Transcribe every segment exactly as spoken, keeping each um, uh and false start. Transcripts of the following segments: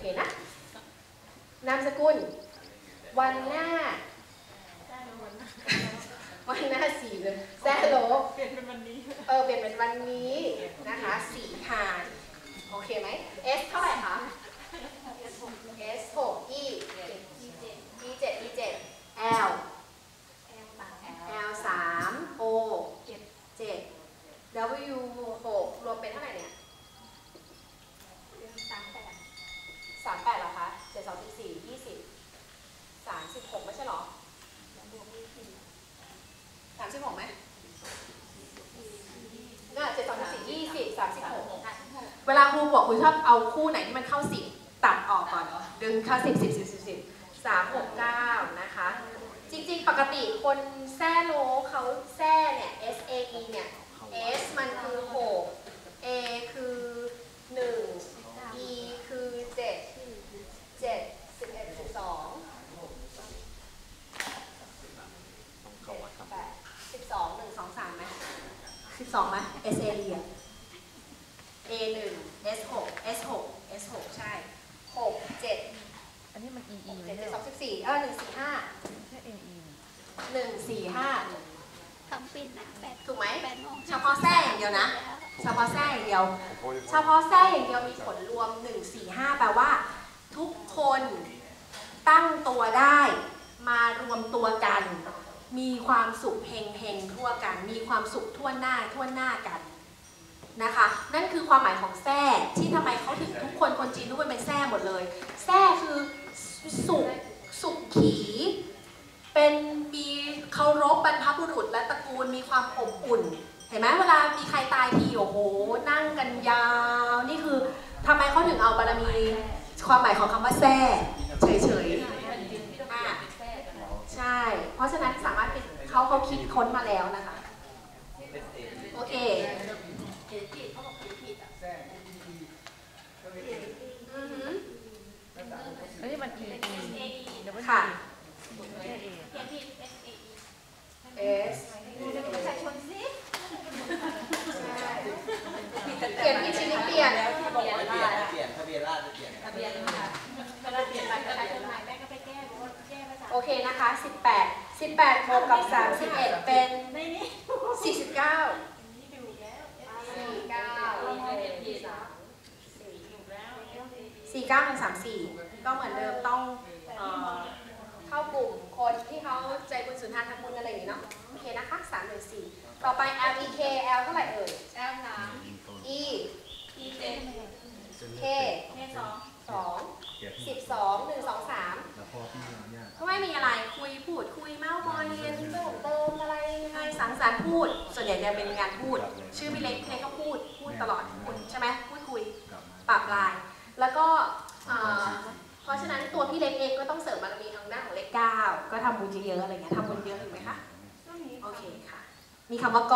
เคนะนามสกุลวันหน้าวันหน้าสี่เลยแซ่โลเปลี่ยนเป็นวันนี้เออเปลี่ยนเป็นวันนี้นะคะสี่ทานโอเคไหม S เท่าไหร่คะ S หก E E เจ็ด E เจ็ด L L สาม O เจ็ด W หกรวมเป็นเท่าไหร่เนี่ยสามแปดสามแปดเหรอคะเจ็ดสองสิบสี่ยี่สิบสามสิบหกไม่ใช่หรอสามสิบหกไหมน่าเจ็ดสองสิบสี่ยี่สิบสามสิบหกเวลาครูบอกคุณชอบเอาคู่ไหนที่มันเข้าสิบตัดออกก่อนดึงเข้าสิบสิบสิบสิบสิบสามหกเก้านะคะจริงๆปกติคนแซ่โลเขาแซ่เนี่ย S A E เนี่ย S มันคือหก A คือหนึ่ง E คือเจ็ด เจ็ด สิบเอ็ด สิบสองแปด สิบสอง หนึ่ง สอง สามไหมสิบสองไหม S A E อ่ะ A หนึ่ง S หก S หก S หกใช่หก เจ็ดอันนี้มัน E E เจ็ด เจ็ด สอง สิบสี่เออหนึ่ง สี่ ห้าแค่ A E หนึ่ง สี่ ห้าทำปิดนะแปดถูกไหมแปดโมงเฉพาะแทร่อย่างเดียวนะเฉพาะแทร่อย่างเดียวเฉพาะแทร่อย่างเดียวมีผลรวมหนึ่ง สี่ ห้าแปลว่าทุกคนตั้งตัวได้มารวมตัวกันมีความสุขเฮงเฮงทั่วกันมีความสุขทั่วหน้าทั่วหน้ากันนะคะนั่นคือความหมายของแทร่ที่ทำไมเขาถึงทุกคนคนจีนทุกคนเป็นแทร่หมดเลยแทร่คือสุขสุขขีเป็นมีเคารพบรรพบุรุษและตระกูลมีความอบอุ่นเห็นไหมเวลามีใครตายทีโอ้โหนั่งกันยาวนี่คือทำไมเขาถึงเอาบารมีความหมายของคำว่าแทร่เฉยๆใช่เพราะฉะนั้นสามารถเป็นเขาเขาคิดค้นมาแล้วนะคะโอเคอันนี้มัน E E ค่ะ S เปลี่ยนพี่ชิลิเปลี่ยนเปลี่ยนเปลี่ยนทะเบียนราษฎร์เปลี่ยนทะเบียนค่ะเวลาเปลี่ยนบัตรประชาชนใหม่แม่ก็ไปแก้แก้ภาษาโอเคนะคะสิบแปด สิบแปดบวกกับสามสิบเอ็ดเป็นสี่สิบเก้า สี่สิบเก้า สี่สิบเก้าถึงสามสิบสี่ก็เหมือนเดิมต้องเอ่อเข้ากลุ่มคนที่เขาใจบุญสุนทานทำบุญอะไรอย่างนี้เนาะโอเคนะคะสามหรือสี่ต่อไป L E K L เท่าไหร่เอ่ย L สาม E E เจ็ด K สองสองสิบสองหนึ่งสองสามก็ไม่มีอะไรคุยพูดคุยเมาส์มอยเรียนเพิ่มเติมอะไรยังไงสังสรรค์พูดส่วนใหญ่จะเป็นงานพูดชื่อพี่เล็กพี่เล็กก็พูดพูดตลอดพูดใช่ไหมพูดคุยปรับลายแล้วก็เพราะฉะนั้นตัวพี่เล็กเองก็ต้องเสริมบารมีทางด้านของเลขเก้าก็ทำบุญเยอะๆอะไรเงี้ยทำบุญเยอะถูกไหมคะโอเคค่ะมีคำว่าก็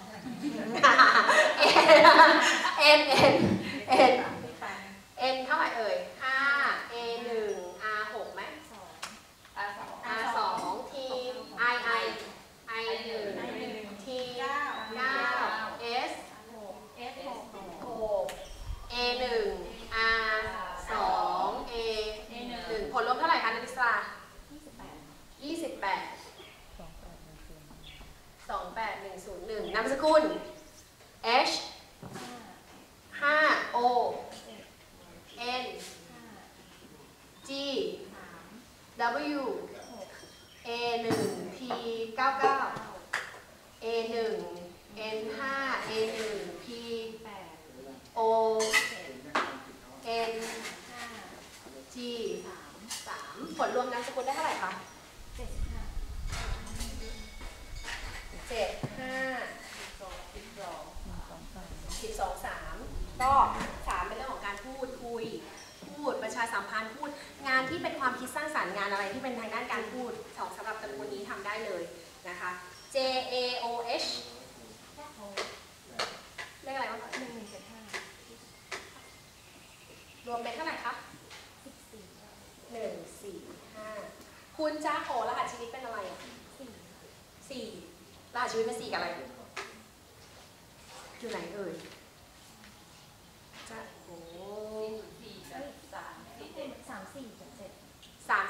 N N N N เท่าไหร่เอ่ยห้า A หนึ่ง R หกไหม R สอง T I I I หนึ่ง T เก้า S S หก A หนึ่ง R สอง A หนึ่งผลรวมเท่าไหร่คะนักศึกษายี่สิบแปด สองแปดหนึ่งศูนย์หนึ่งนามสกุล H ห้า O N G W A หนึ่ง T เก้าเก้า A หนึ่ง N ห้า A หนึ่ง P O N G สามผลรวมนามสกุลได้เท่าไหร่คะเจ็ด ห้า สิบสอง สามก็สามเป็นเรื่องของการพูดคุยพูดประชาสัมพันธ์พูดงานที่เป็นความคิดสร้างสรรค์งานอะไรที่เป็นทางด้านการพูดสองสำหรับตระกูลนี้ทำได้เลยนะคะ J A O H เลขอะไรวะหนึ่ง หนึ่ง เจ็ด ห้ารวมเป็นเท่าไหร่คะหนึ่ง สี่ ห้าคุณจ้าโหรหัสชีวิตเป็นอะไรสี่รหัสชีวิตเป็นสี่กับอะไรอยู่ไหนเอ่ยจ้าโห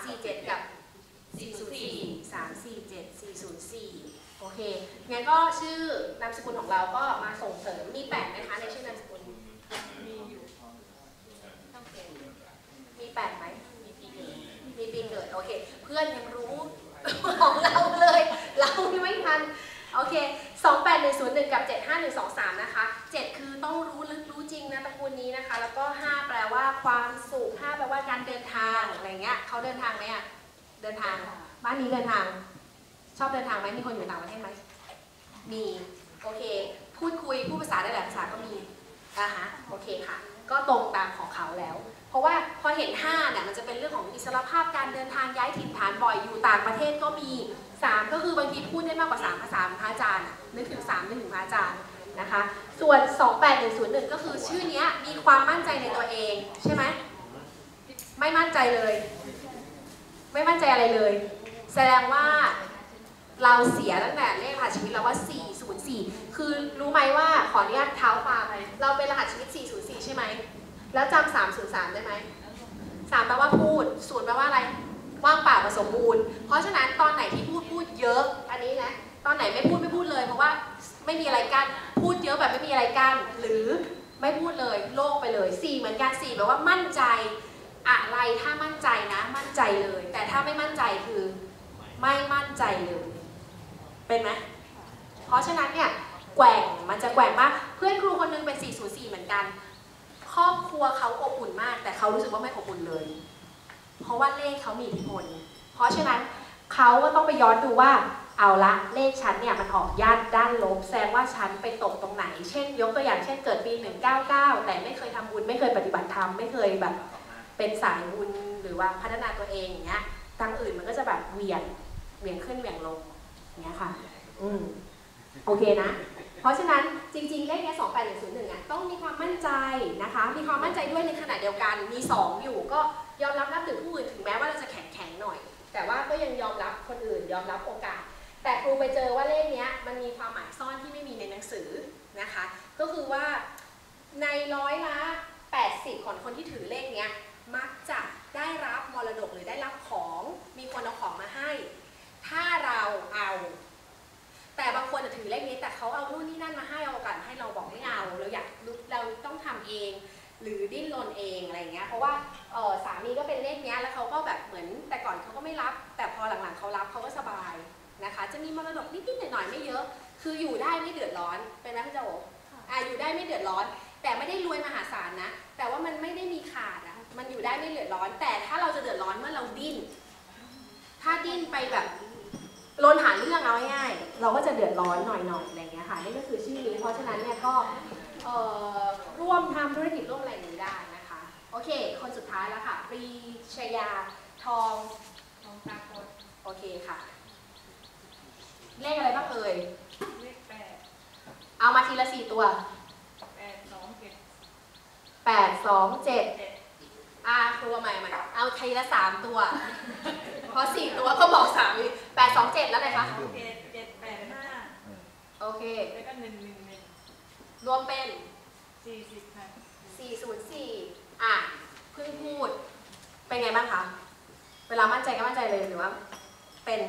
สี่เจ็ดกับสี่ศูนย์สี่ สามสี่เจ็ด สี่ศูนย์สี่โอเคงั้นก็ชื่อนามสกุลของเราก็มาส่งเสริมมีแปดไหมคะในชื่อนามสกุลมีอยู่ต้องเกณฑ์มีแปดไหมมีปีเกิดมีปีเกิดโอเคเพื่อนยังรู้ของเราเลยเราไม่ทันโอเคสองแปดหนึ่งศูนย์หนึ่งกับเจ็ดห้าหนึ่งสองสามนะคะเจ็ดคือต้องรู้ลึกรู้จริงนะตระกูลนี้นะคะแล้วก็ห้าแปลว่าความสุขห้าแปลว่าการเดินทางอะไรเงี้ยเขาเดินทางไหมอะเดินทางบ้านนี้เดินทางชอบเดินทางไหมมีคนอยู่ต่างประเทศไหมมีโอเคพูดคุยพูดภาษาได้หลายภาษาก็มีอ่าฮะโอเคค่ะก็ตรงตามของเขาแล้วเพราะว่าพอเห็นห้าเนี่ยมันจะเป็นเรื่องของอิสรภาพการเดินทางย้ายถิ่นฐานบ่อยอยู่ต่างประเทศก็มีสามก็คือบางทีพูดได้มากกว่าสามภาษาพระอาจารย์นึกถึงสามนึกถึงพระอาจารย์นะคะส่วนสองแปดหนึ่งศูนย์หนึ่งก็คือชื่อนี้มีความมั่นใจในตัวเองใช่ไหมไม่มั่นใจเลยไม่มั่นใจอะไรเลยแสดงว่าเราเสียตั้งแต่เลขรหัสชีวิตเราว่าสี่ศูนย์สี่คือรู้ไหมว่าขออนุญาตเท้าความไปเราเป็นรหัสชีวิตสี่ศูนย์สี่ใช่ไหมแล้วจำสามศูนย์สามได้ไหมสามแปลว่าพูดศูนย์แปลว่าอะไรว่างเปล่าผสมบูรณ์เพราะฉะนั้นตอนไหนที่พูดพูดเยอะอันนี้นะตอนไหนไม่พูดไม่พูดเลยเพราะว่าไม่มีอะไรกั้นพูดเยอะแบบไม่มีอะไรกั้นหรือไม่พูดเลยโล่งไปเลยสี่เหมือนกันสี่แปลว่ามั่นใจอะไรถ้ามั่นใจนะมั่นใจเลยแต่ถ้าไม่มั่นใจคือไม่มั่นใจเลยเป็นไหมเพราะฉะนั้นเนี่ยแกว่งมันจะแกว่งมากเพื่อนครูคนนึงเป็นสี่ศูนย์สี่เหมือนกันครอบครัวเขาอบอุ่นมากแต่เขารู้สึกว่าไม่อบอุ่นเลยเพราะว่าเลขเขามีอิทธิพลเพราะฉะนั้นเขาก็ต้องไปย้อนดูว่าเอาละเลขชั้นเนี่ยมันออกย่านด้านลบแสดงว่าชั้นไปตกตรงไหนเช่นยกตัวอย่างเช่นเกิดปีหนึ่งเก้าเก้าแต่ไม่เคยทำบุญไม่เคยปฏิบัติธรรมไม่เคยแบบเป็นสายบุญหรือว่าพัฒนาตัวเองอย่างเงี้ยทางอื่นมันก็จะแบบเหวี่ยงเหวี่ยงขึ้นเหวี่ยงลงอย่างเงี้ยค่ะอืมโอเคนะเพราะฉะนั้นจริงๆเลขเนี้ยสองแปดหนึ่งศูนย์หนึ่งอ่ะต้องมีความมั่นใจนะคะมีความมั่นใจด้วยในขณะเดียวกันมีสองอยู่ก็ยอมรับนับถือผู้อื่นถึงแม้ว่าเราจะแข็งแข็งหน่อยแต่ว่าก็ยังยอมรับคนอื่นยอมรับโอกาสแต่ครูไปเจอว่าเลขเนี้ยมันมีความหมายซ่อนที่ไม่มีในหนังสือนะคะก็คือว่าในร้อยละแปดสิบของคนที่ถือเลขเนี้ยมักจะได้รับมรดกหรือได้รับของมีคนเอาของมาให้ถ้าเราเอาแต่บางคนถือเลขนี้แต่เขาเอานู่นนี่นั่นมาให้เอาโอกาสให้เราบอกไม่เอาเราอยากเราต้องทำเองหรือดิ้นรนเองอะไรเงี้ยเพราะว่าเออสามีก็เป็นเลขนี้แล้วเขาก็แบบเหมือนแต่ก่อนเขาก็ไม่รับแต่พอหลังๆเขารับเขาก็สบายนะคะจะมีมรดกนิดๆหน่อยๆไม่เยอะคืออยู่ได้ไม่เดือดร้อนเป็นไหมพี่เจ้าโอ๋อ่ะอยู่ได้ไม่เดือดร้อนแต่ไม่ได้รวยมหาศาลนะแต่ว่ามันไม่ได้มีขาดอะมันอยู่ได้ไม่เดือดร้อนแต่ถ้าเราจะเดือดร้อนเมื่อเราดิ้นถ้าดิ้นไปแบบลนหาเรื่องเอาง่ายๆเราก็จะเดือดร้อนหน่อยๆอะไรเงี้ยค่ะนี่ก็คือชื่อนี้เพราะฉะนั้นเนี่ยก็ร่วมทำธุรกิจร่วมอะไรนี้ได้นะคะโอเคคนสุดท้ายแล้วค่ะปรีชยาทองทองตาคนโอเคค่ะเลขอะไรบ้างเอ่ยเลขแปดเอามาทีละสี่ตัวแปดสองเจ็ดแปดสองเจ็ดอ่าครูใหม่ใหม่เอาทีละสามตัวเพราะสี่ตัวก็บอกสามแปดสองเจ็ดแล้วไงคะเจ็ดเจ็ดแปดห้าโอเคแล้วก็หนึ่งหนึ่งหนึ่งรวมเป็นสี่สิบค่ะสี่ศูนย์สี่อ่ะเพิ่งพูดเป็นไงบ้างคะเวลามั่นใจก็มั่นใจเลยหรือว่าเป็น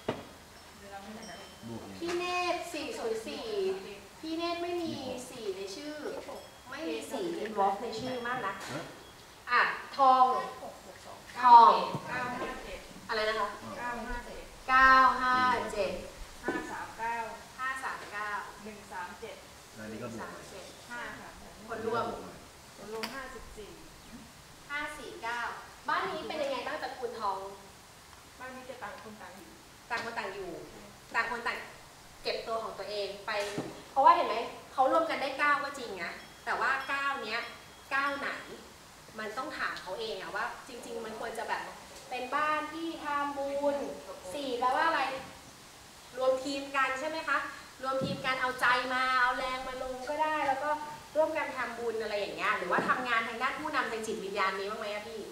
พี่เนตรสี่ศูนย์สี่พี่เนตรไม่มีสี่ในชื่อไม่มีสี่อินวอล์ฟในชื่อมากนะอ่ะทองทองอะไรนะคะเก้าห้าเจ็ดเก้าห้าเจ็ดห้าสามเก้าห้าสามเก้าหนึ่งสามเจ็ดอันนี้ก็บวกห้าค่ะคนรวมคนรวมห้าสิบสี่ห้าสี่เก้าบ้านนี้เป็นยังไงบ้างตระกูลทองบ้านนี้จะต่างคนต่างอยู่ต่างคนต่างอยู่ต่างคนต่างเก็บตัวของตัวเองไปเพราะว่าเห็นไหมเขารวมกันได้เก้าก็จริงนะแต่ว่าเก้าเนี้ยเก้าไหนมันต้องถามเขาเองอะว่าจริงๆมันควรจะแบบเป็นบ้านที่ทำบุญสี่แปลว่าอะไรรวมทีมกันใช่ไหมคะรวมทีมกันเอาใจมาเอาแรงมาลงก็ได้แล้วก็ร่วมกันทำบุญอะไรอย่างเงี้ยหรือว่าทำงานทางด้านผู้นำทางจิตวิญญาณนี้บ้างไหมอะพี่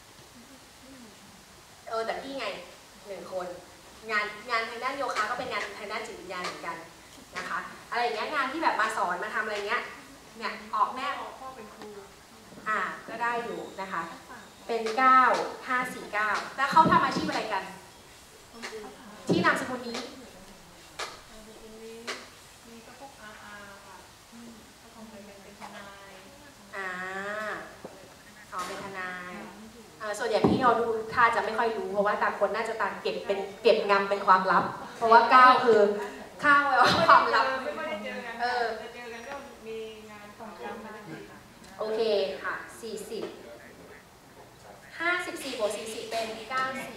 เออแต่พี่ไงหนึ่งคนงานงานทางด้านโยคะก็เป็นงานทางด้านจิตวิญญาณเหมือนกันนะคะอะไรอย่างเงี้ยงานที่แบบมาสอนมาทำอะไรเงี้ยเนี่ยออกแม่ออกพ่อเป็นครูอ่าก็ได้อยู่นะคะเเป็นเก้า ห้า สี่ เก้าแล้วเขาทำอาชีพอะไรกัน ที่นามสกุลนี้มีก็พวกอาอาค่ะก็คงเป็นเป็นทนายอ่าอ๋อเป็นทนายอ่าส่วนใหญ่พี่เราดูท่าจะไม่ค่อยรู้เพราะว่าต่างคนน่าจะต่างเก็บเป็นเก็บงำเป็นความลับ เพราะว่าเก้าคือข้าวแปลว่าความลับไม่ค่อยได้เจอกันเออจะเจอกันก็มีงานของจำมาทีค่ะโอเคค่ะสี่สิบ ห้าสิบสี่บวกสี่สิบเป็นเก้าสิบ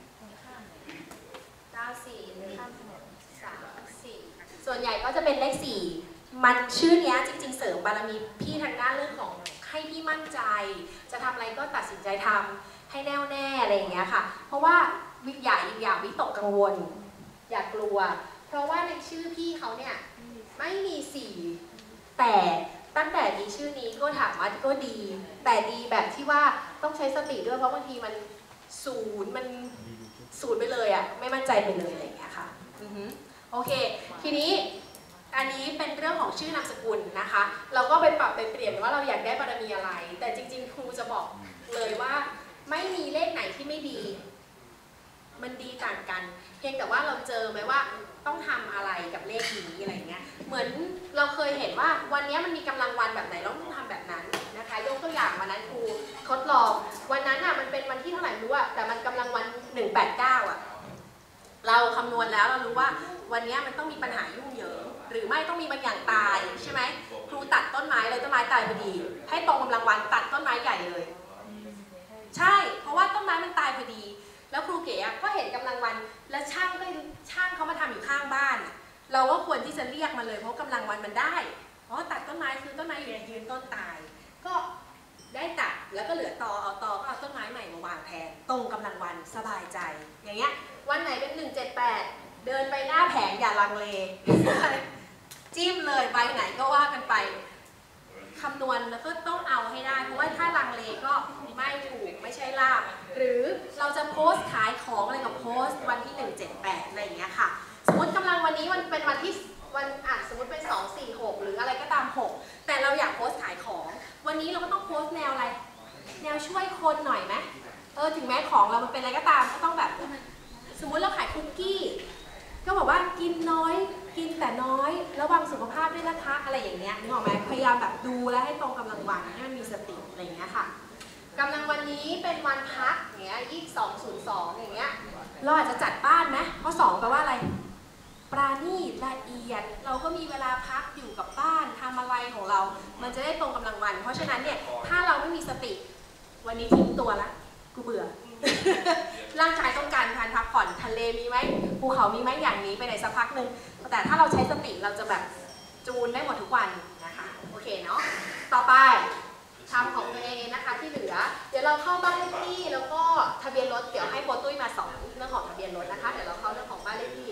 เก้าสี่หนึ่งสามสี่ส่วนใหญ่ก็จะเป็นเลขสี่มันชื่อเนี้ยจริงๆเสริมบารมีพี่ทางด้านเรื่องของให้พี่มั่นใจ จะทำอะไรก็ตัดสินใจทำให้แน่วแน่อะไรอย่างเงี้ยค่ะ เพราะว่าวิอย่าอย่าวิตกกังวล อย่ากลัว เพราะว่าในชื่อพี่เขาเนี่ยไม่มีสี่แต่ตั้งแต่มีชื่อนี้ก็ถามว่าก็ดี แต่ดีแบบที่ว่าต้องใช้สติด้วยเพราะบางทีมันศูนย์มันศูนย์ไปเลยอะไม่มั่นใจไปเลยอะไรอย่างเงี้ยค่ะอือฮึโอเคทีนี้อันนี้เป็นเรื่องของชื่อนามสกุลนะคะ เราก็ไปปรับไปเปลี่ยนว่าเราอยากได้บารมีอะไร แต่จริงๆครูจะบอกเลยว่าไม่มีเลขไหนที่ไม่ดี มันดีต่างกันเพียงแต่ว่าเราเจอไหมว่าต้องทำอะไรกับเลขนี้อะไรเงี้ยเหมือนเราเคยเห็นว่าวันนี้มันมีกำลังวันแบบไหนเราต้องทำแบบนั้นนะคะยกตัวอย่างวันนั้นครูทดลองวันนั้นอ่ะมันเป็นวันที่เท่าไหร่ไม่รู้อ่ะแต่มันกำลังวันหนึ่งแปดเก้าอ่ะเราคำนวณแล้วเรารู้ว่าวันนี้มันต้องมีปัญหายุ่งเหยิงหรือไม่ต้องมีบางอย่างตายใช่ไหมครูตัดต้นไม้เลยต้นไม้ตายพอดีให้ตรงกำลังวันตัดต้นไม้ใหญ่เลยใช่เพราะว่าต้นไม้มันตายพอดีแล้วครูเก๋ก็เห็นกำลังวันและช่างก็ช่างเขามาทำอยู่ข้างบ้านเราก็ควรที่จะเรียกมาเลยเพราะกำลังวันมันได้เพราะตัดต้นไม้คือต้นไม้อยู่ในยืนต้นตายก็ได้ตัดแล้วก็เหลือตอเอาตอก็เอาต้นไม้ใหม่มาวางแทนตรงกำลังวันสบายใจอย่างเงี้ยวันไหนเป็นหนึ่งเจ็ดแปดเดินไปหน้าแผงอย่าลังเล จิ้มเลยใบไหนก็ว่ากันไปคำนวณแล้วก็ต้องเอาให้ได้เพราะว่าถ้าลังเลก็ไม่ถูกไม่ใช่ลาบหรือเราจะโพสต์ขายของอะไรกับโพสต์วันที่หนึ่ง เจ็ด แปดอะไรอย่างเงี้ยค่ะสมมติกำลังวันนี้มันเป็นวันที่วันอ่ะสมมติเป็นสอง สี่ หกหรืออะไรก็ตามหกแต่เราอยากโพสต์ขายของวันนี้เราก็ต้องโพสต์แนวอะไรแนวช่วยคนหน่อยไหมเออถึงแม้ของเรามันเป็นอะไรก็ตามก็ต้องแบบสมมติเราขายคุกกี้ก็บอกว่ากินน้อยกินแต่น้อยระวังสุขภาพด้วยนะคะอะไรอย่างเงี้ยนึกออกไหมพยายามแบบดูแลให้ตรงกำลังวันให้มันมีสติอะไรอย่างเงี้ยค่ะกำลังวันนี้เป็นวันพักอย่างเงี้ยยี่สิบสองศูนย์สองอย่างเงี้ยเราอาจจะจัดบ้านไหมเพราะสองแปลว่าอะไรปราณีตละเอียดเราก็มีเวลาพักอยู่กับบ้านทำอะไรของเรามันจะได้ตรงกำลังวันเพราะฉะนั้นเนี่ยถ้าเราไม่มีสติวันนี้ทิ้งตัวละกูเบื่อ ร่างกายต้องการการพักผ่อนทะเลมีไหมภูเขามีไหมอย่างนี้ไปไหนสักพักหนึ่งแต่ถ้าเราใช้สติเราจะแบบจูนได้หมดทุกวันนะคะโอเคเนาะต่อไปทำของตัวเองนะคะที่เหลือเดี๋ยวเราเข้าบ้านเลขที่แล้วก็ทะเบียนรถเดี๋ยวให้โปรตุ้ยมาสอนเรื่องของทะเบียนรถนะคะเดี๋ยวเราเข้าเรื่องของบ้านเลขที่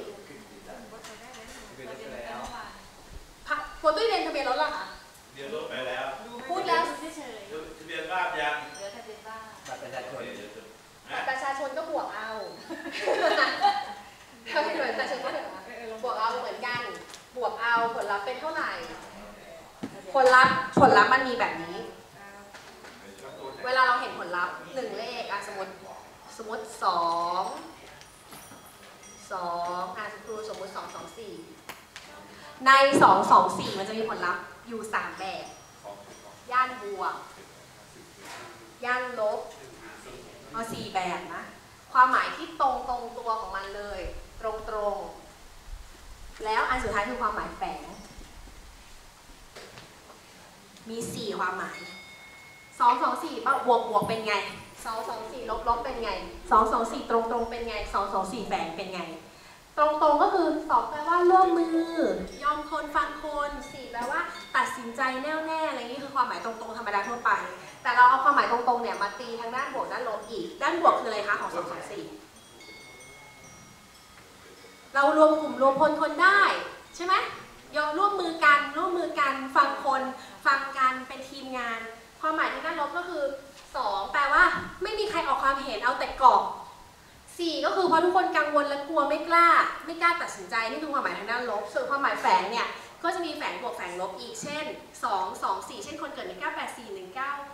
โปรตุ้ยเรียนทะเบียนรถหรอคะเรียนรถไปแล้วพูดแล้วเฉยทะเบียนบ้านยังๆเหลือทะเบียนบ้านบัตรประชาชนบัตรประชาชนก็บวกเอาถ้าไม่เหมือนประชาชนก็บวกเอาเหมือนกันบวกเอาผลลัพธ์เป็นเท่าไหร่ผลลัพธ์ผลลัพธ์มันมีแบบนี้เวลาเราเห็นผลลัพธ์หนึ่งเลขอ่ะสมมติสมมติสองสองอ่ะครูสมมติสองสองสี่ในสองสองสี่มันจะมีผลลัพธ์อยู่สามแบบย่านบวกย่านลบเอาสี่แบบนะความหมายที่ตรงตรงตัวของมันเลยตรงตรงแล้วอันสุดท้ายคือความหมายแฝงมีสี่ความหมายสองสองสี่ป่ะบวกบวกเป็นไงสองสองสี่ลบลบเป็นไงสองสองสี่ตรงตรงเป็นไงสองสองสี่แฝงเป็นไงตรงตรงก็คือสองแปลว่าร่วมมือยอมคนฟังคนสี่แปลว่าตัดสินใจแน่วแน่อะไรนี้คือความหมายตรงตรงธรรมดาทั่วไปแต่เราเอาความหมายตรงตรงเนี่ยมาตีทางด้านบวกด้านลบอีกด้านบวกคืออะไรคะของสองสองสี่เรารวมกลุ่มรวมพลคนได้ใช่ไหมยอมร่วมมือกันร่วมมือกันฟังคนฟังกันเป็นทีมงานความหมายทางด้านลบก็คือสองแปลว่าไม่มีใครออกความเห็นเอาแต่กอบสี่ก็คือเพราะทุกคนกังวลและกลัวไม่กล้าไม่กล้าตัดสินใจนี่คือความหมายทางด้านลบส่วนความหมายแฝงเนี่ยก็จะมีแฝงบวกแฝงลบอีกเช่นสอง สอง สี่เช่นคนเกิดหนึ่งเก้าแปดสี่ หนึ่งเก้า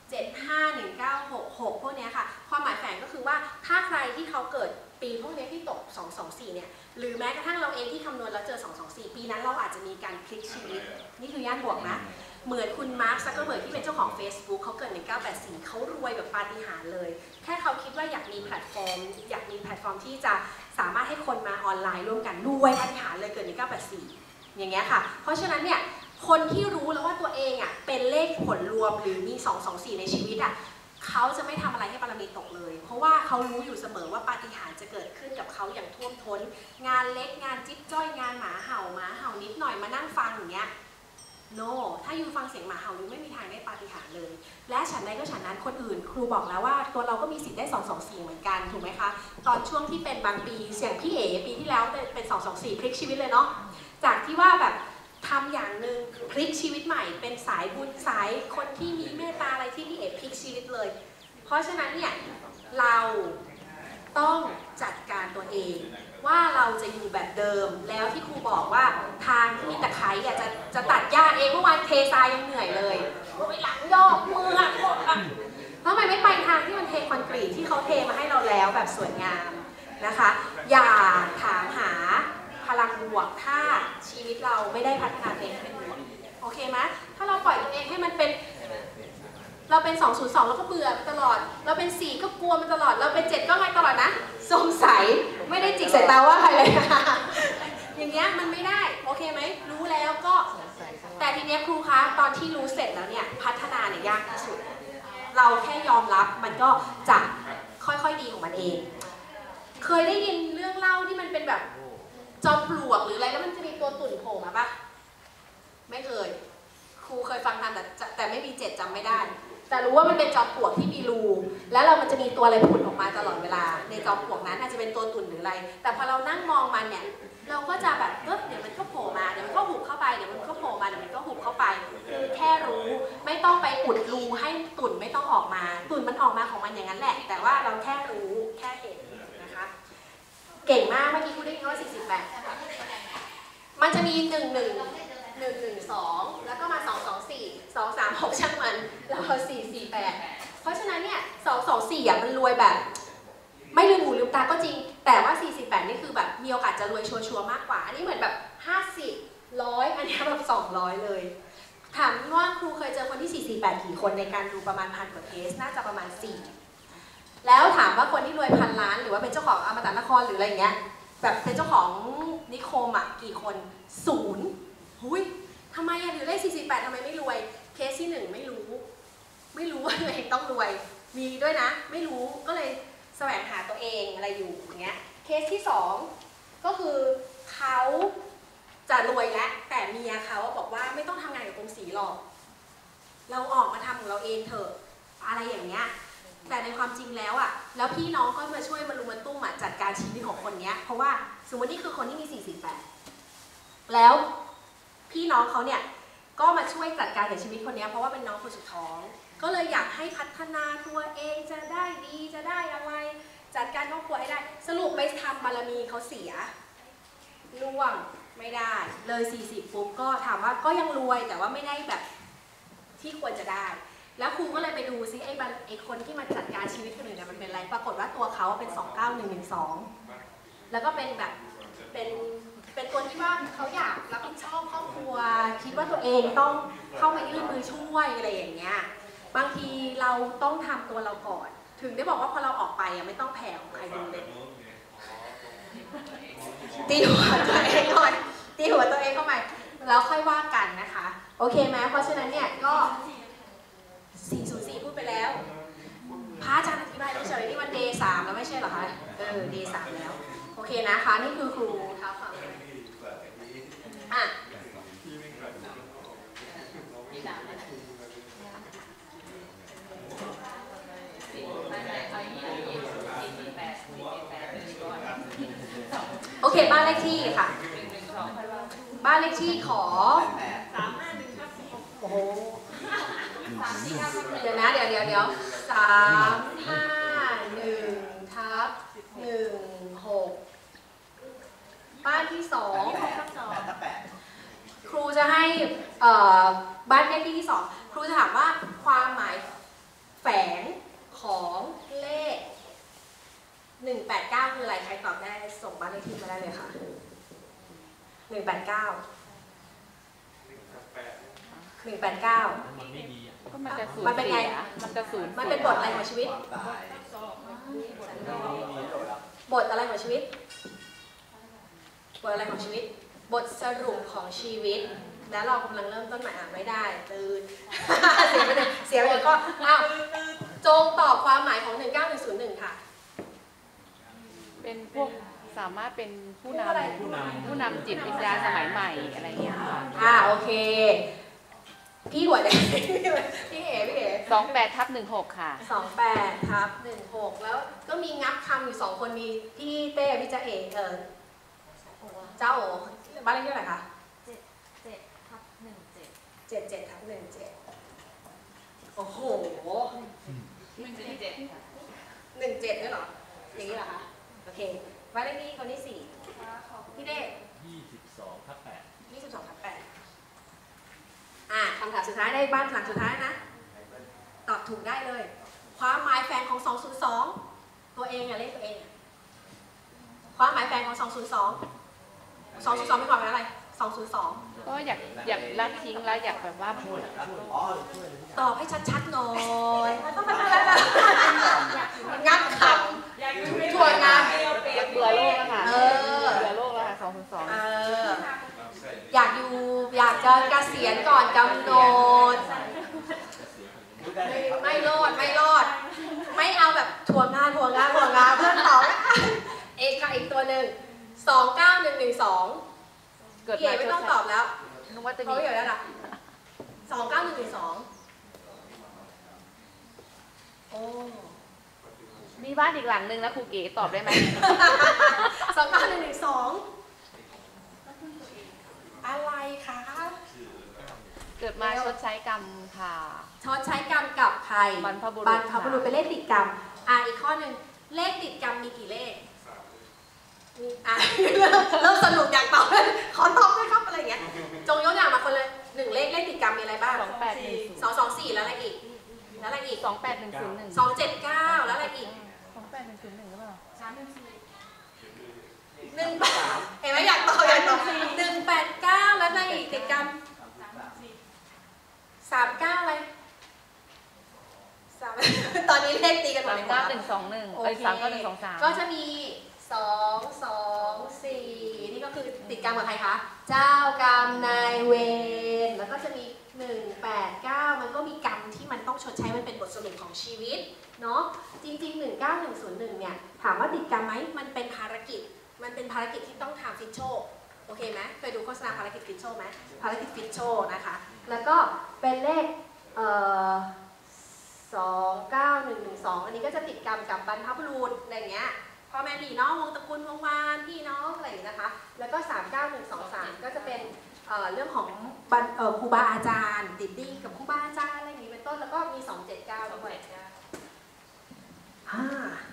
เจ็ดห้าหนึ่งเก้าหกหกพวกนี้ค่ะความหมายแฝงก็คือว่าถ้าใครที่เขาเกิดปีพวกนี้ที่ตกสอง สอง สี่เนี่ยหรือแม้กระทั่งเราเองที่คำนวณแล้วเจอสอง สอง สี่ปีนั้นเราอาจจะมีการพลิกชีวิตนี่คือย่านบวกนะเหมือนคุณมาร์ค ซักเกอร์เบิร์กที่เป็นเจ้าของ Facebook เขาเกิดหนึ่งเก้าแปดสี่เขารวยแบบปาฏิหาริย์เลยแค่เขาคิดว่าอยากมีแพลตฟอร์มอยากมีแพลตฟอร์มที่จะสามารถให้คนมาออนไลน์ร่วมกันรวยปาฏิหาริย์เลยเกิดหนึ่งเก้าแปดสี่อย่างเงี้ยค่ะเพราะฉะนั้นเนี่ยคนที่รู้แล้วว่าตัวเองอ่ะเป็นเลขผลรวมหรือมีสอง สอง สี่ในชีวิตอ่ะเขาจะไม่ทำอะไรให้บารมีตกเลยเพราะว่าเขารู้อยู่เสมอว่าปาฏิหาริย์จะเกิดขึ้นกับเขาอย่างท่วมท้นงานเล็กงานจิ๊บจ้อยงานหมาเห่าหมาเห่านิดหน่อยมานั่งฟังอย่างเงี้ยโน no, ถ้ายูฟังเสียงหมาเห่ายูไม่มีทางได้ปาฏิหาริย์เลยและฉันใดก็ฉันนั้นคนอื่นครูบอกแล้วว่าตัวเราก็มีสิทธิ์ได้สอง สอง สี่เหมือนกันถูกไหมคะตอนช่วงที่เป็นบางปีเสียงพี่เอ๋ปีที่แล้วเป็นสอง สอง สี่พลิกชีวิตเลยเนาะจากที่ว่าแบบทำอย่างหนึ่งพลิกชีวิตใหม่เป็นสายบุญสายคนที่มีเมตตาอะไรที่พี่เอ๋พลิกชีวิตเลยเพราะฉะนั้นเนี่ยเราต้องจัดการตัวเองว่าเราจะอยู่แบบเดิมแล้วที่ครูบอกว่าทางที่มีตะไคร้อยากจะจะตัดหญ้าเองเมื่อวานเททรายยังเหนื่อยเลยไปหลังยอกมือหักหมดอ่ะเพราะมันไม่ไปทางที่มันเทคอนกรีตที่เขาเทมาให้เราแล้วแบบสวยงามนะคะอย่าถามหาพลังบวกถ้าชีวิตเราไม่ได้พัฒนาตัวเองเป็นบวกโอเคไหมถ้าเราปล่อยตัวเองให้มันเป็นเราเป็นสอง ศูนย์ สองแล้วก็เบื่อตลอดเราเป็นสี่ก็กลัวมันตลอดเราเป็นเจ็ดก็ไงตลอดนะสงสัยไม่ได้จิกใส่ตาว่าใครเลยอย่างเงี้ยมันไม่ได้โอเคไหมรู้แล้วก็แต่ทีเนี้ยครูคะตอนที่รู้เสร็จแล้วเนี่ยพัฒนาเนี่ยยากที่สุดเราแค่ยอมรับมันก็จะค่อยๆดีของมันเองเคยได้ยินเรื่องเล่าที่มันเป็นแบบจอมปลวกหรืออะไรแล้วมันจะมีตัวตุ่นโผล่มาปะไม่เคยครูเคยฟังทันแต่แต่ไม่มีเจ็ดจำไม่ได้แต่รู้ว่ามันเป็นจอมปลวกที่มีรูแล้วเรามันจะมีตัวอะไรผุดออกมาตลอดเวลาในจอมปลวกนั้นอาจจะเป็นตัวตุ่นหรืออะไรแต่พอเรานั่งมองมันเนี่ยเราก็จะแบบเออเดี๋ยวมันก็โผล่มาเดี๋ยวมันก็หุบเข้าไปเดี๋ยวมันก็โผล่มาเดี๋ยวมันก็หุบเข้าไปคือแค่รู้ไม่ต้องไปอุดรูให้ตุ่นไม่ต้องออกมาตุ่นมันออกมาของมันอย่างนั้นแหละแต่ว่าเราแค่รู้แค่เห็นนะคะเก่งมากเมื่อกี้ครูได้ยินว่าสี่สิบแปดมันจะมีหนึ่งหนึ่งหนึ่งหนึ่งสองแล้วก็มาสองสองสี่สองสามหกช่างมันแล้วพอสี่สี่แปดเพราะฉะนั้นเนี่ยสองสองสี่อ่ะมันรวยแบบไม่ลืมหูลืมตาก็จริงแต่ว่าสี่สิบแปดนี่คือแบบมีโอกาสจะรวยชัวร์ๆมากกว่าอันนี้เหมือนแบบห้าสิบร้อยอันนี้แบบสองร้อยเลยถามว่าครูเคยเจอคนที่สี่สี่แปดกี่คนในการดูประมาณพันกว่าเคสน่าจะประมาณสี่แล้วถามว่าคนที่รวยพันล้านหรือว่าเป็นเจ้าของอมตะนครหรืออะไรเงี้ยแบบเป็นเจ้าของนิคมอ่ะกี่คนศูนย์หุยทำไมอะถือเลขสี่ สี่ แปดทำไมไม่รวยเคสที่หนึ่งไม่รู้ไม่รู้ว่าตัวเองต้องรวยมีด้วยนะไม่รู้ก็เลยแสวงหาตัวเองอะไรอยู่อย่างเงี้ยเคสที่สองก็คือเขาจะรวยแล้วแต่เมียเขาบอกว่าไม่ต้องทำงานกับกรมศรีหรอกเราออกมาทำของเราเองเถอะอะไรอย่างเงี้ยแต่ในความจริงแล้วอ่ะแล้วพี่น้องก็มาช่วยมารุมมาตุ้มจัดการชีวิตของคนเนี้ยเพราะว่าสมมตินี่คือคนที่มีสี่ สี่ แปดแล้วพี่น้องเขาเนี่ยก็มาช่วยจัดการกับชีวิตคนนี้เพราะว่าเป็นน้องคนสุดท้องก็เลยอยากให้พัฒนาตัวเองจะได้ดีจะได้อะไรจัดการครอบครัวให้ได้สรุปไปทำบารมีเขาเสียล่วงไม่ได้เลยสี่สิบปุ๊บก็ถามว่าก็ยังรวยแต่ว่าไม่ได้แบบที่ควรจะได้แล้วครูก็เลยไปดูซิไอ้ไอ้คนที่มาจัดการชีวิตคนอื่นเนี่ยมันเป็นอะไรปรากฏว่าตัวเขาเป็นสองเก้าหนึ่งหนึ่งสองแล้วก็เป็นแบบเป็นเป็นคนที่ว่าเขาอยากรับผิดชอบครอบครัวคิดว่าตัวเองต้องเข้ามายื่นมือช่วยอะไรอย่างเงี้ยบางทีเราต้องทำตัวเราก่อนถึงได้บอกว่าพอเราออกไปอ่ะไม่ต้องแผ่ของใครดูเลยตีหัวตัวเองก่อนตีหัวตัวเองเข้าไปแล้วค่อยว่ากันนะคะโอเคไหมเพราะฉะนั้นเนี่ยก็สี่ศูนย์สี่พูดไปแล้วพระอาจารย์อธิบายเฉยๆนี่วันเดย์สามแล้วไม่ใช่เหรอคะเออเดย์สามแล้วโอเคนะคะนี่คือครูเท้าความอ่ะโอเคบ้านเลขที่ค่ะบ้านเลขที่ขอสามห้าหนึ่งครับโอ้โหเดี๋ยวนะเดี๋ยวเดี๋ยวเดี๋ยวสามห้าหนึ่งทับหนึ่งหกบ้านที่สองครูจะให้บ้านเลขที่ที่สองครูจะถามว่าความหมายหนึ่งแปดเก้าคืออะไรใครตอบได้ส่งบ้านเลขที่มาได้เลยค่ะหนึ่งแปดเก้าหนึ่งแปดเก้ามันไม่ดีอ่ะก็มันจะสูญมันเป็นไงเสียมันจะสูญมันเป็นบทอะไรของชีวิต บทอะไรของชีวิต บทอะไรของชีวิต บทสรุปของชีวิต แล้วเรากำลังเริ่มต้นใหม่อ่านไม่ได้ตื่น เสียไปเลยเสียไปเลยก็อ้าวจงตอบความหมายของหนึ่งเก้าหนึ่งศูนย์หนึ่งค่ะเป็นพวกสามารถเป็นผู้นอะไรำผู้นำจิตวิญญาณสมัยใหม่อะไรเงี้ยค่ะอ่าโอเค พี่หัวแดง พี่เอ๋พี่เอ๋สองแปดทับหนึ่งหกค่ะสองแปดทับหนึ่งหกแล้วก็มีงับคำอยู่สองคนมีพี่เต้พี่จ๊ะเอ๋เออเจ้าโอ๋บ้านเลขที่เท่าไหร่คะเจ็ดเจ็ดทับหนึ่งเจ็ดเจ็ดเจ็ดทับหนึ่งเจ็ดโอ้โหหนึ่งเจ็ดเจ็ดค่ะหนึ่งเจ็ดด้วยเหรออย่างนี้เหรอคะโอเคบ้านเลขที่คนที่สี่พี่เต้ยี่สิบสองทับแปดยี่สิบสองทับแปดอ่ะคำถามสุดท้ายได้บ้านถามสุดท้ายนะตอบถูกได้เลย ความหมายแฝงของสองศูนย์สองตัวเองอะเลขตัวเองอะความหมายแฝงของสองศูนย์สองสองศูนย์สองเป็นความหมายอะไรสองศูนย์สองก็อยากอยากละทิ้งแล้วอยากแบบว่าตอบให้ชัดๆหน่อยงับคอยากำถั่วงาเบื่อโลกแล้วค่ะเออเบื่อโลกแล้วค่ะสองศูนย์สองเอออยากอยู่อยากจะเกษียณก่อนกำหนดไม่ไม่รอดไม่รอด ไม่เอาแบบถั่วงาถั่วงาถั่วงาเพื่อนตอบเอกค่ะอีกตัวหนึ่งสองเก้าหนึ่งหนึ่งสองเกิดพี่มาเอไม่ต้องตอบแล้วนึกว่าจะเขามีอยู่แล้วล่ะสองเก้าหนึ่งหนึ่งสองโอ้มีบ้านอีกหลังนึงแล้วครูเก๋ตอบได้ไหมสองเก้าหนึ่งหนึ่งสองอะไรคะเกิดมาชดใช้กรรมค่ะชดใช้กรรมกับใครบรรพบุรุษบรรพบุรุษเป็นเลขติดกรรมอ่ะอีกข้อหนึ่งเลขติดกรรมมีกี่เลขมีอ่ะ เริ่มเริ่มสนุกอยากตอบเลยขอตอบด้วยครับอะไรอย่างเงี้ยจงยกอย่างมาคนเลยหนึ่งเลขเลขติดกรรมมีอะไรบ้างสองแปดหนึ่งศูนย์สองสองสี่แล้วอะไรอีกแล้วอะไรอีกสองแปดหนึ่งศูนย์หนึ่งสองเจ็ดเก้าแล้วอะไรอีกสองแปดหนึ่งศูนย์หนึ่งหรือเปล่าสามหนึ่งสี่หนึ่งเห็นไหมอยากตอบอยากตอบหนึ่งแปดเก้าแล้วอะไรอีกติดกรรมสามหนึ่งสี่สามเก้าอะไรสาม ตอนนี้เลขตีกันหมดสามเลยเก้านะหนึ่งสองหนึ่งโอเอ้ยเคสามเก้าหนึ่งสองสามก็จะมีสองสองสี่นี่ก็คือติดกรรมกับใครคะเจ้ากรรมนายเวรแล้วก็จะมีหนึ่งแปดเก้ามันก็มีกรรมที่มันต้องชดใช้มันเป็นบทสรุปของชีวิตเนาะจริงๆหนึ่งเก้าหนึ่งศูนย์หนึ่งเนี่ยถามว่าติดกรรมไหมมันเป็นภารกิจมันเป็นภารกิจที่ต้องทำฟิชโชโอเคไหมเคยดูโฆษณาภารกิจฟิชโชไหมภารกิจฟิชโชนะคะแล้วก็เป็นเลขเอ่อสองเก้าหนึ่งหนึ่งสองอันนี้ก็จะติดกรรมกับบรรพบุรุษอะไรอย่างเงี้ยพ่อแม่พี่น้องวงตระกูลวงวานพี่น้องอะไรอย่างเงี้ยนะคะแล้วก็สามเก้าหนึ่งสองสามก็จะเป็นเอ่อเรื่องของบรรเอ่อครูบาอาจารย์ติดดิ้งกับครูบาอาจารย์อะไรอย่างงี้เป็นต้นแล้วก็มีสองเจ็ดเก้าด้วยอ่า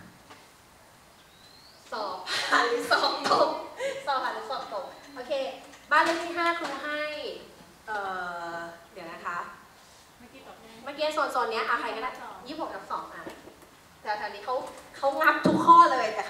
สอบผ่านหรือสอบตกสอบผ่านหรือสอบตกโอเคบ้านเลขที่ห้าครูให้เอ่อเดี๋ยวนะคะเมื่อกี้ตอบยังเมื่อกี้โซนๆเนี้ยอะใครก็ได้ยี่สิบหกกับสองอ่ะแต่แถวนี้เขาเขางับทุกข้อเลยแต่เขา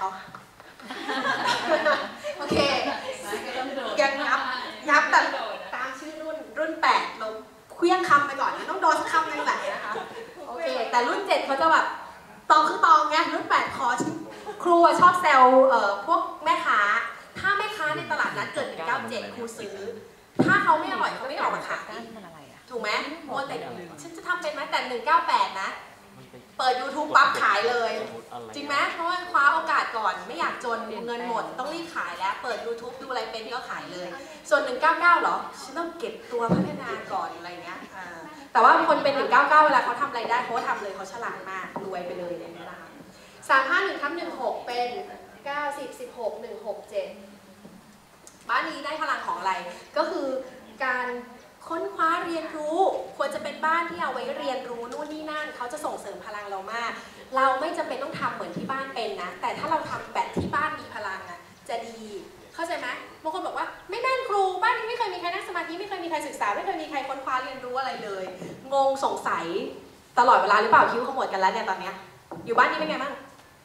โอเคยังงับงับแต่ตามชื่อรุ่นรุ่นแปดเราเคลี้ยงคำไปก่อนนะต้องโดนสักคำหนึงแหละนะคะโอเคแต่รุ่นเจ็ดเขาจะแบบตองคือตองไงรุ่นแปดคอชิ้นครูอะชอบแซวเอ่อพวกแม่ค้าถ้าแม่ค้าในตลาดนัดเกิดหนึ่งเก้าเจ็ดครูซื้อถ้าเขาไม่อร่อยเขาไม่ออกมาขายมันอะไรอ่ะถูกไหมโมวแต่ฉันจะทำเป็นไหมแต่หนึ่งเก้าแปดนะ เปิด ยูทูบ ปั๊บขายเลย จริงไหมเพราะว่าคว้าโอกาสก่อนไม่อยากจนเงินหมดต้องรีบขายแล้ว เปิด ยูทูบ ดูอะไรเป็นก็ขายเลย ส่วนหนึ่งเก้าเก้าเหรอ ฉันต้องเก็บตัวพัฒนาก่อนอะไรเงี้ยอ่าแต่ว่าคนเป็นหนึ่งเก้าเก้าเวลาเขาทำอะไรได้เขาก็ทำเลยเขาฉลาดมากรวยไปเลยเนี่ยนะคะสามห้าหนึ่งทับหนึ่งหกเป็นเก้าสิบสิบหกหนึ่งหกเจ็ดบ้านนี้ได้พลังของอะไรก็คือการค้นคว้าเรียนรู้ควรจะเป็นบ้านที่เอาไว้เรียนรู้นู่นนี่นั่นเขาจะส่งเสริมพลังเรามากเราไม่จำเป็นต้องทำเหมือนที่บ้านเป็นนะแต่ถ้าเราทำแบบที่บ้านมีพลังอ่ะจะดีเข้าใจไหมบางคนบอกว่าไม่แม่นครูบ้านนี้ไม่เคยมีใครนั่งสมาธิไม่เคยมีใครศึกษาไม่เคยมีใครค้นคว้าเรียนรู้อะไรเลยงงสงสัยตลอดเวลาหรือเปล่าคิ้วขมวดกันแล้วเนี่ยตอนเนี้ยอยู่บ้านนี้เป็นไงบ้าง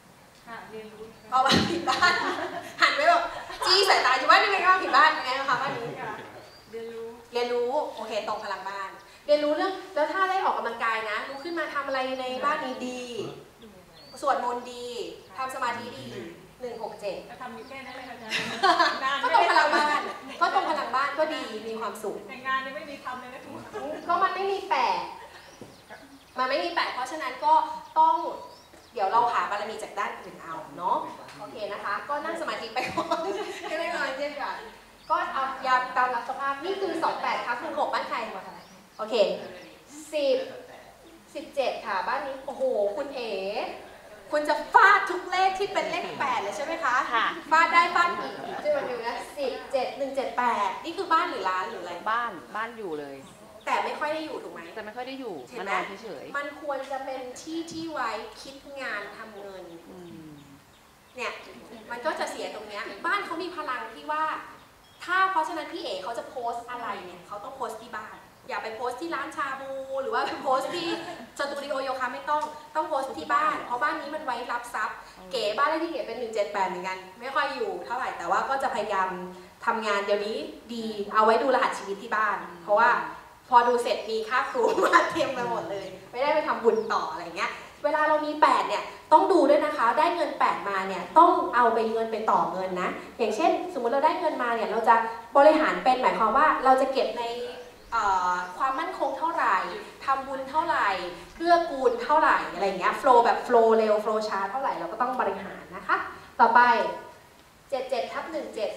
ค่ะเรียนรู้เพราะว่าผิดบ้านหันไปแบบจี้สายตาอยู่ว่านี่เป็นว่าผิดบ้านยังไงนะคะบ้านนี้เรียนรู้เรียนรู้โอเคตรงพลังบ้าน เรียนรู้เรื่องแล้วถ้าได้ออกกำลังกายนะลุกขึ้นมาทำอะไรในบ้านนี้ดีสวดมนต์ดีทำสมาธิดีหนึ่งหกเจ็ดจะทำอยู่แค่นั้นเลยค่ะอาจารย์ก็ตรงพลังบ้านก็ตรงพลังบ้านก็ดีมีความสุขแต่งานนี่ไม่มีทำเลยนะทุกคนก็มันไม่มีแปดมันไม่มีแปดเพราะฉะนั้นก็ต้องเดี๋ยวเราหาบารมีจากด้านอื่นเอาเนาะโอเคนะคะ ก็นั่งสมาธิไปก่อนก็ได้นอนเช่นกันก็เอายาตามรับสภาพนี่คือสองแปดทับหนึ่งหกบ้านใครโอเคสิบสิบเจ็ดค่ะบ้านนี้โอ้โหคุณเอ๋คุณจะฟาดทุกเลขที่เป็นเลขแปดเลยใช่ไหมคะค่ะฟาดได้ฟาดอีกจะมาดูนะสิบเจ็ดหนึ่งเจ็ดแปดนี่คือบ้านหรือร้านหรืออะไรบ้านบ้านอยู่เลยแต่ไม่ค่อยได้อยู่ถูกไหมแต่ไม่ค่อยได้อยู่เห็นมาไหมนอนเฉยมันควรจะเป็นที่ที่ไว้คิดงานทำเงินๆอืมเนี่ยมันก็จะเสียตรงเนี้ยบ้านเขามีพลังที่ว่าถ้าเพราะฉะนั้นพี่เอ๋เขาจะโพสต์อะไรเนี่ยเขาต้องโพสต์ที่บ้านอย่าไปโพสต์ที่ร้านชาบูหรือว่าไปโพสต์ที่สตูดิโอโยคะไม่ต้องต้องโพสต์ที่บ้านเพราะบ้านนี้มันไว้รับทรัพย์เก๋บ้านเลขที่เก๋เป็นหนึ่งเจ็ดแปดเหมือนกันไม่ค่อยอยู่เท่าไหร่แต่ว่าก็จะพยายามทำงานเดี๋ยวนี้ดีเอาไว้ดูรหัสชีวิตที่บ้าน เพราะว่าพอดูเสร็จมีค่าครูมาเต็มไปหมดเลยไม่ได้ไปทำบุญต่ออะไรเงี้ยเวลาเรามีแปดเนี่ยต้องดูด้วยนะคะได้เงินแปดมาเนี่ยต้องเอาไปเงินไปต่อเงินนะอย่างเช่นสมมติเราได้เงินมาเนี่ยเราจะบริหารเป็นหมายความว่าเราจะเก็บในความมั่นคงเท่าไหร่ทำบุญเท่าไหร่เกื้อกูลเท่าไหร่อะไรเงี้ยโฟล์แบบโฟล์เร็วโฟล์ช้าเท่าไหร่เราก็ต้องบริหารนะคะต่อไปเจ็ดเจ็ดทับหนึ่งเจ็ด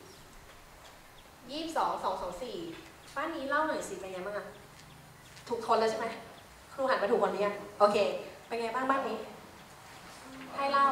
ยี่สิบสองสองสองสี่บ้านนี้เล่าหน่อยสิเป็นไงบ้างอะถูกคนแล้วใช่ไหมครูหันมาถูกคนนี้โอเคเป็นไงบ้างบ้านนี้ให้เล่า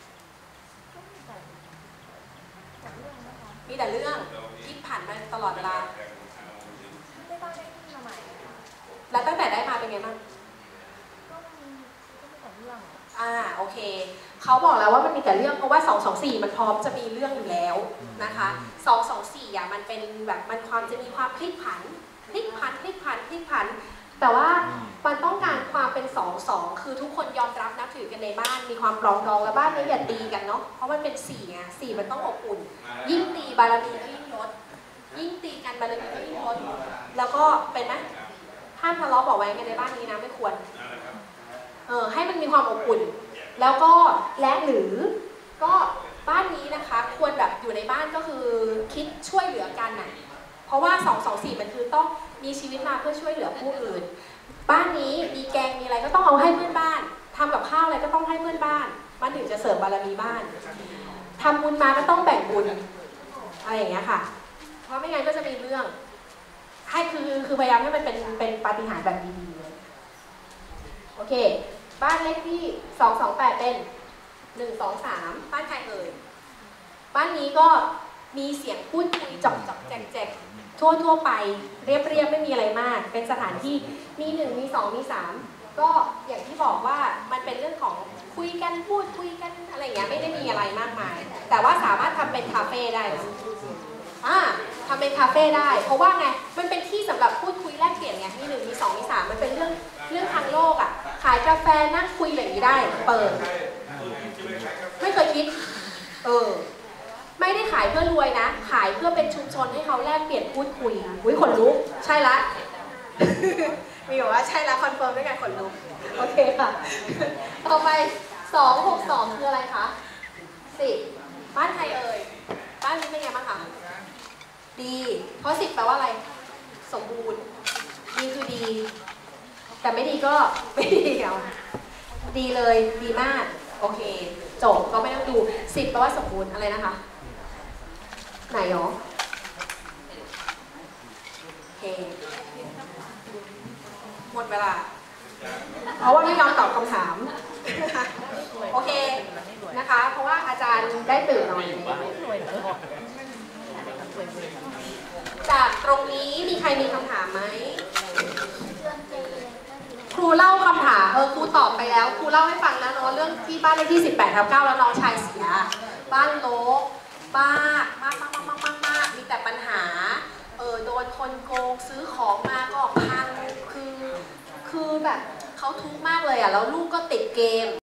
มีแต่เรื่องที่ผ่านมาตลอดเวลาไม่ต้องได้ขึ้นมาใหม่แล้วตั้งแต่ได้มาเป็นไงบ้างก็มีก็มีแต่เรื่องอ่าโอเคเขาบอกแล้วว่ามันมีแต่เรื่องเพราะว่าสองสองสี่มันพร้อมจะมีเรื่องอยู่แล้วนะคะสองสองสี่อ่ะมันเป็นแบบมันความจะมีความพลิกผันพลิกผันพลิกผันพลิกผันแต่ว่ามันต้องการความเป็นสองสองคือทุกคนยอมรับนับถือกันในบ้านมีความปรองดองและบ้านนี้อย่าตีกันเนาะเพราะมันเป็นสี่ไงสี่มันต้องอบอุ่นยิ่งตีบารมีก็ยิ่งลดยิ่งตีกันบารมีก็ยิ่งลดแล้วก็เป็นไหมห้ามทะเลาะเบาะแว้งกันในบ้านนี้นะไม่ควรเออให้มันมีความอบอุ่นแล้วก็และหรือก็บ้านนี้นะคะควรแบบอยู่ในบ้านก็คือคิดช่วยเหลือกันน่ะเพราะว่าสอง สอง สี่มันคือต้องมีชีวิตมาเพื่อช่วยเหลือผู้อื่นบ้านนี้มีแกงมีอะไรก็ต้องเอาให้เพื่อนบ้านทำกับข้าวอะไรก็ต้องให้เพื่อนบ้านมันถึงจะเสริมบารมีบ้านทำบุญมาก็ต้องแบ่งบุญอะไรอย่างเงี้ยค่ะเพราะไม่งั้นก็จะมีเรื่องให้คือคือพยายามให้มันเป็นเป็นปาฏิหาริย์แบบดีๆเลยโอเคบ้านเลขที่สอง สอง แปดเป็นหนึ่ง สอง สามบ้านใครเอ่ยบ้านนี้ก็มีเสียงพูดคุยจอกจอกแจกแจกทั่วทั่วไปเรียบเรียบไม่มีอะไรมากเป็นสถานที่มีหนึ่งมีสองมีสามก็อย่างที่บอกว่ามันเป็นเรื่องของคุยกันพูดคุยกันอะไรอย่างเงี้ยไม่ได้มีอะไรมากมายแต่ว่าสามารถทำเป็นคาเฟ่ได้นะอ่าทำเป็นคาเฟ่ได้เพราะว่าไงมันเป็นที่สำหรับพูดคุยแลกเปลี่ยนไงมีหนึ่งมีสองมีสามมันเป็นเรื่องเรื่องทางโลกอ่ะขายกาแฟนั่งคุยอะไรอย่างนี้ได้เปิดไม่เคยคิดเออไม่ได้ขายเพื่อรวยนะขายเพื่อเป็นชุมชนให้เขาแลกเปลี่ยนพูดคุยอุ้ยขนลุกใช่ละ มีบอกว่าใช่ละคอนเฟิร์มด้วยกันขนลุกโอเคค่ะต่อไปสอง หก สองคืออะไรคะสิบบ้านใครเอ่ยบ้านนี้เป็นไงบ้างคะดีเพราะสิบแปลว่าอะไรสมบูรณ์ดีคือดีแต่ไม่ดีก็ไม่ดีเอาดีเลยดีมากโอเคจบก็ไม่ต้องดูสิบแปลว่าสมบูรณ์อะไรนะคะไหนหรอโอเคหมดเวลาเพราะว่าไม่ยอมตอบคำถามโอเคนะคะเพราะว่าอาจารย์ได้ตื่นนอนจากตรงนี้มีใครมีคำถามไหมครูเล่าคำถามเออครูตอบไปแล้วครูเล่าให้ฟังแล้วเนาะเรื่องที่บ้านเลขที่สิบแปดทับเก้าแล้วน้องชายเสียบ้านโลกมากมากมากมากมากมากมีแต่ปัญหาเออโดนคนโกงซื้อของมาก็พังคือคือแบบเขาทุกข์มากเลยอ่ะแล้วลูกก็ติดเกม